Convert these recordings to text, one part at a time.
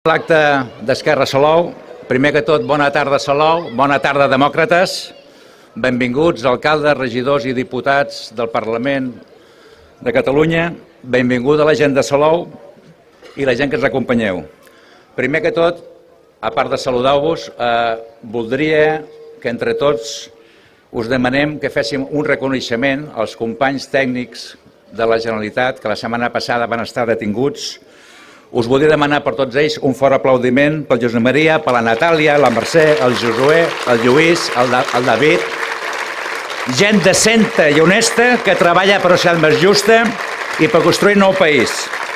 L'acte d'Esquerra Salou. Primer que tot, bona tarda Salou, bona tarda demòcrates. Benvinguts alcaldes, regidors i diputats del Parlament de Catalunya. Benvinguda la gent de Salou i la gent que ens acompanyeu. Primer que tot, a part de saludar-vos, voldria que entre tots us demanem que féssim un reconeixement als companys tècnics de la Generalitat que la setmana passada van estar detinguts. Us voldria demanar per tots ells un fort aplaudiment pel Josep Maria, per la Natàlia, la Mercè, el Josué, el Lluís, el David. Gent decenta i honesta que treballa per una societat més justa i per construir un nou país.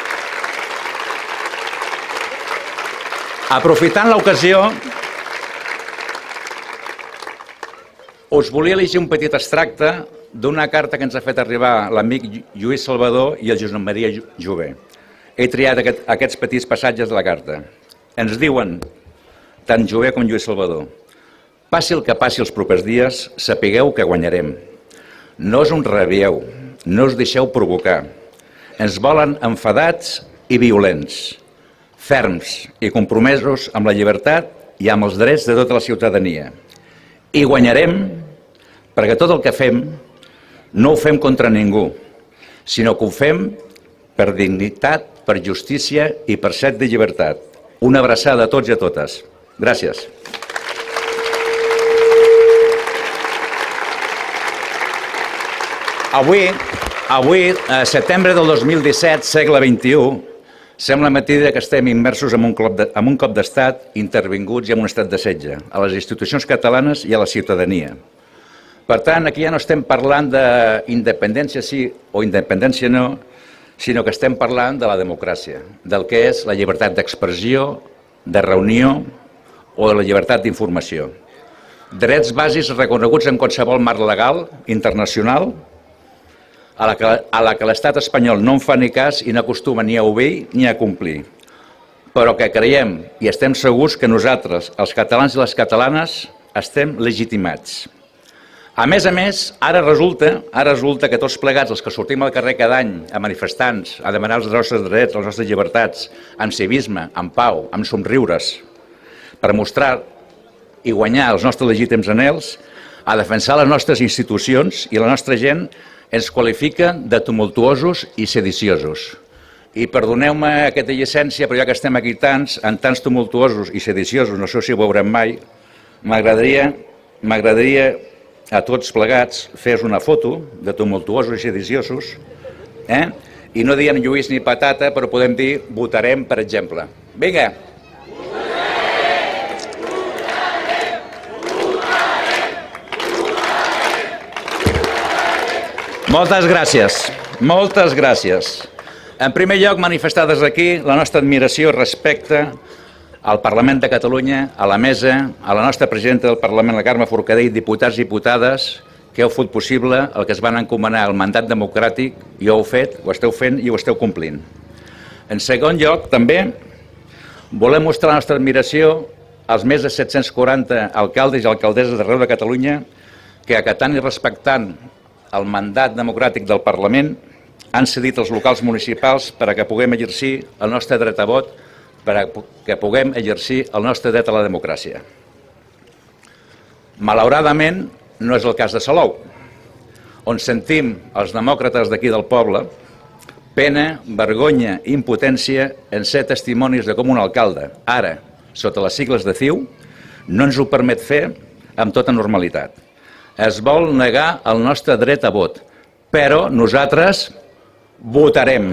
Aprofitant l'ocasió, us volia llegir un petit extracte d'una carta que ens ha fet arribar l'amic Lluís Salvador i el Josep Maria Jové. He triat aquests petits passatges de la carta. Ens diuen, tant Jové com Lluís Salvador: passi el que passi els propers dies, sapigueu que guanyarem. No us enrabieu, no us deixeu provocar. Ens volen enfadats i violents, ferms i compromesos amb la llibertat i amb els drets de tota la ciutadania. I guanyarem perquè tot el que fem no ho fem contra ningú, sinó que ho fem per dignitat, per justícia i per set de llibertat. Una abraçada a tots i a totes. Gràcies. Avui, setembre del 2017, segle XXI, sembla mentida que estem immersos en un cop d'estat, intervinguts i en un estat de setge, a les institucions catalanes i a la ciutadania. Per tant, aquí ja no estem parlant d'independència sí o independència no, sinó que estem parlant de la democràcia, del que és la llibertat d'expressió, de reunió o de la llibertat d'informació. Drets bàsics reconeguts en qualsevol marc legal, internacional, a la que l'estat espanyol no en fa ni cas i no acostuma ni a obeir ni a complir, però que creiem i estem segurs que nosaltres, els catalans i les catalanes, estem legitimats. A més, ara resulta que tots plegats, els que sortim al carrer cada any a manifestants, a demanar els nostres drets, les nostres llibertats, amb civisme, amb pau, amb somriures, per mostrar i guanyar els nostres legítims anhels, a defensar les nostres institucions i la nostra gent ens qualifica de tumultuosos i sediciosos. I perdoneu-me aquesta llicència, però ja que estem aquí tants, en tants tumultuosos i sediciosos, no sé si ho veurem mai, m'agradaria a tots plegats fes una foto de tumultuosos i sediciosos, i no diem Lluís ni patata, però podem dir votarem, per exemple. Vinga! Moltes gràcies, moltes gràcies. En primer lloc, manifestar des d'aquí la nostra admiració i respecte al Parlament de Catalunya, a la mesa, a la nostra presidenta del Parlament, la Carme Forcadell, diputats i diputades, que heu fet possible el que es van encomanar al mandat democràtic i ho heu fet, ho esteu fent i ho esteu complint. En segon lloc, també, volem mostrar la nostra admiració als més de 740 alcaldes i alcaldesses d'arreu de Catalunya que, acatant i respectant el mandat democràtic del Parlament, han cedit els locals municipals per a que puguem exercir el nostre dret a vot, per a que puguem exercir el nostre dret a la democràcia. Malauradament, no és el cas de Salou, on sentim els demòcrates d'aquí del poble pena, vergonya i impotència en ser testimonis de com un alcalde, ara, sota les sigles de CiU, no ens ho permet fer amb tota normalitat. Es vol negar el nostre dret a vot, però nosaltres votarem.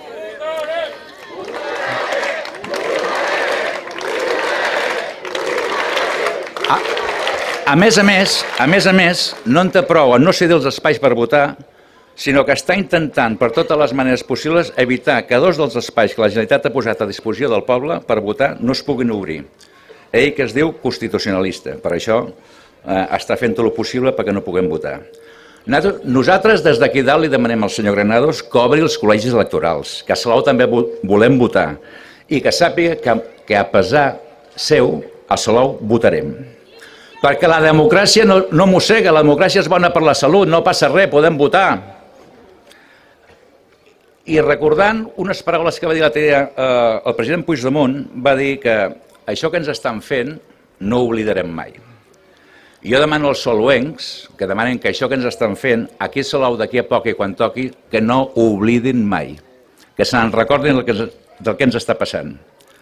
A més, no en té prou en no cedir els espais per votar, sinó que està intentant, per totes les maneres possibles, evitar que dos dels espais que la Generalitat ha posat a disposició del poble per votar no es puguin obrir. Ell que es diu constitucionalista, per això està fent tot el possible perquè no puguem votar. Nosaltres des d'aquí dalt li demanem al senyor Granados que obri els col·legis electorals, que a Salou també volem votar i que sàpiga que a pesar seu, a Salou votarem. Perquè la democràcia no mossega, la democràcia és bona per la salut, no passa res, podem votar. I recordant unes paraules que va dir el president Puigdemont, va dir que això que ens estan fent no ho oblidarem mai. Jo demano als soluencs que demanen que això que ens estan fent, aquí a Salou d'aquí a poc i quan toqui, que no ho oblidin mai, que se n'en recordin del que ens està passant.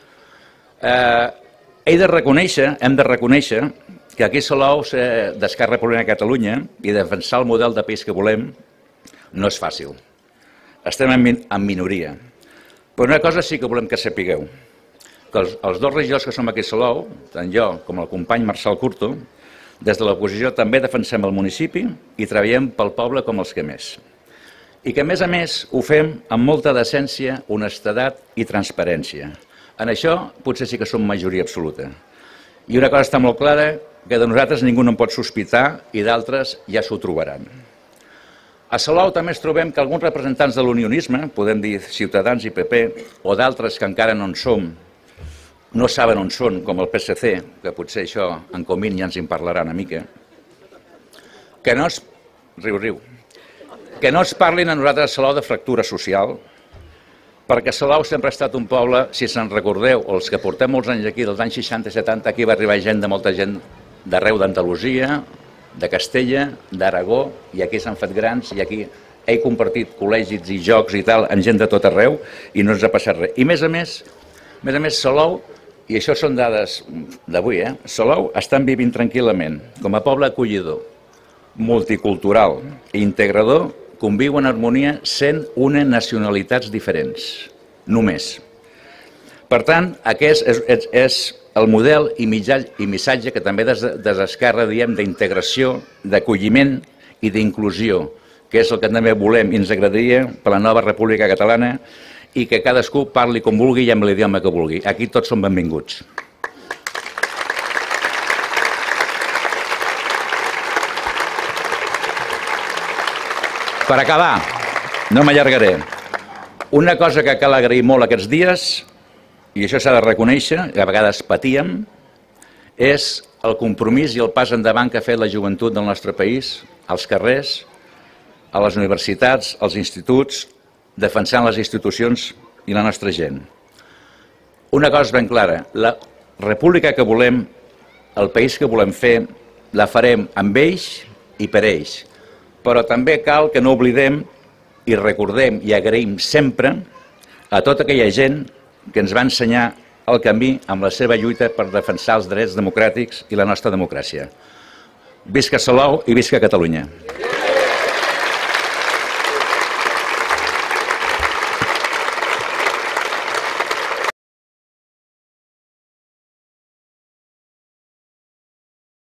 Hem de reconèixer que aquí a Salou, d'Esquerra Republicana de Catalunya, i defensar el model de país que volem, no és fàcil. Estem en minoria. Però una cosa sí que volem que sapigueu, que els dos regidors que som aquí a Salou, tant jo com el company Marçal Curto, des de l'oposició també defensem el municipi i treballem pel poble com els que més. I que, a més, ho fem amb molta decència, honestedat i transparència. En això potser sí que som majoria absoluta. I una cosa està molt clara, que de nosaltres ningú no en pot sospitar i d'altres ja s'ho trobaran. A Salou també ens trobem que alguns representants de l'unionisme, podem dir Ciutadans i PP, o d'altres que encara no en som, no saben on són, com el PSC, que potser això en Comín ja ens en parlarà una mica, que no es parlin a nosaltres a Salou de fractura social, perquè Salou sempre ha estat un poble, si se'n recordeu, els que portem molts anys aquí, dels anys 60 i 70, aquí va arribar molta gent d'arreu d'Andalusia, de Castella, d'Aragó, i aquí s'han fet grans, i aquí he compartit col·legis i jocs i tal, amb gent de tot arreu, i no ens ha passat res. I a més, Salou, i això són dades d'avui, Salou estan vivint tranquil·lament, com a poble acollidor, multicultural i integrador, conviu en harmonia 101 nacionalitats diferents, només. Per tant, aquest és el model i missatge que també des d'Esquerra diem d'integració, d'acolliment i d'inclusió, que és el que també volem i ens agradaria per la nova República Catalana, i que cadascú parli com vulgui i amb l'idioma que vulgui. Aquí tots som benvinguts. Per acabar, no m'allargaré, una cosa que cal agrair molt aquests dies, i això s'ha de reconèixer, que a vegades patíem, és el compromís i el pas endavant que ha fet la joventut del nostre país, als carrers, a les universitats, als instituts, defensant les institucions i la nostra gent. Una cosa és ben clara, la república que volem, el país que volem fer, la farem amb ells i per ells. Però també cal que no oblidem i recordem i agraïm sempre a tota aquella gent que ens va ensenyar el camí amb la seva lluita per defensar els drets democràtics i la nostra democràcia. Visca Salou i visca Catalunya!